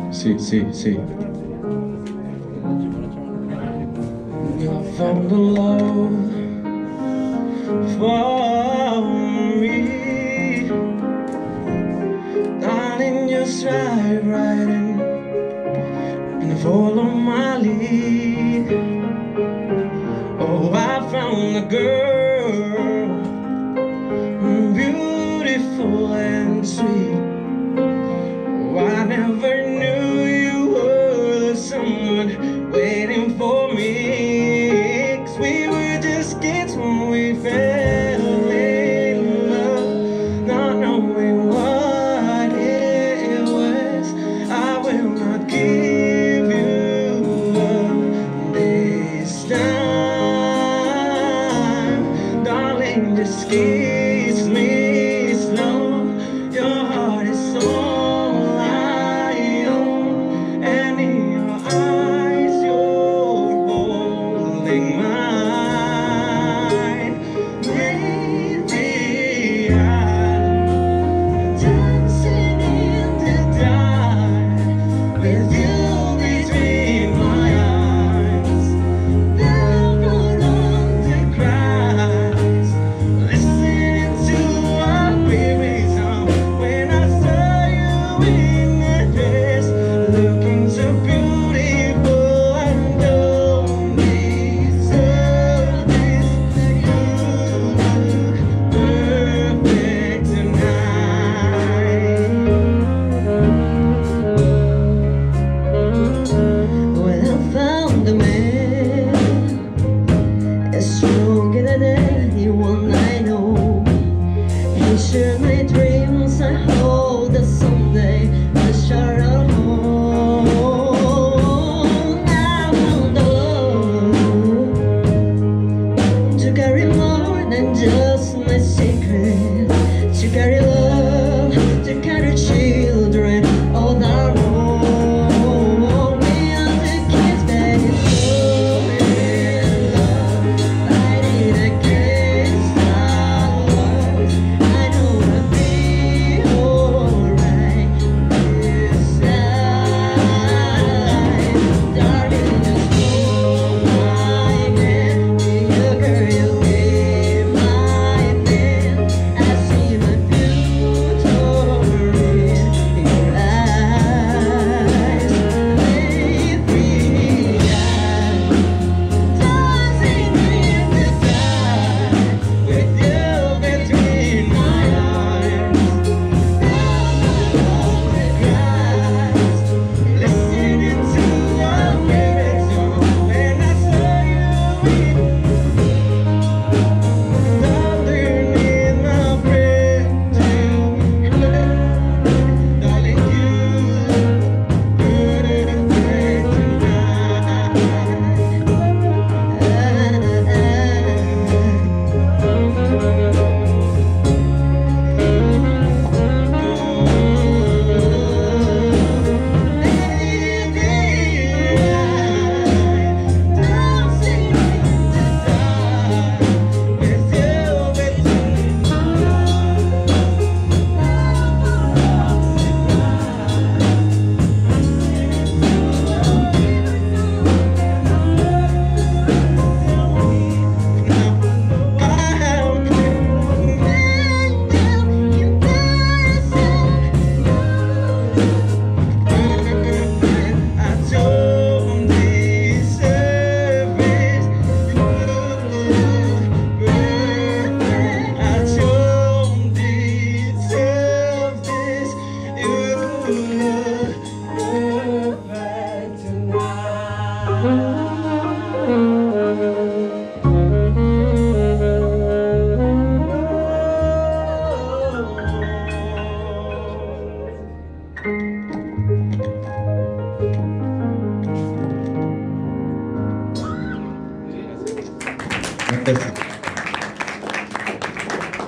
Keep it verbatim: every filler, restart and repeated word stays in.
Sì, sì, sì. I found a love for me, darling, just right, right in and follow my lead. Oh, I found a girl, beautiful and sweet. Oh, I never knew you were someone waiting for me, 'cause we were just kids when we fell in love, not knowing what it was. I will not give you up this time, darling, just kiss me slow. Your heart is all I own, and in your eyes you're holding mine. Maybe I'm dancing in the dark with you between my eyes, barefoot on the grass, listening to our baby song. When I saw you in that dress, looking so beautiful, I don't deserve this. You look perfect tonight. When I found a man as stronger than anyone I know, he shared my dreams. I hope that someday I'll share our home. I found a love to carry more than just my secret, to carry love, to carry children on our own. We are the kids that is so in love, fighting against our odds. I know I'll be alright this time, darling, just hold my hand. Be a girl, you be my man. I see my beautiful in your eyes. Maybe I'm dancing in the dark with you between my arms, barefoot on the grass, listening to our favorite song. When I saw you underneath my breath, darling, you look perfect tonight.